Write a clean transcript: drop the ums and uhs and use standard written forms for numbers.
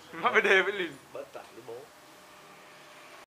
Má phải đê với liền. Bớt lại với bố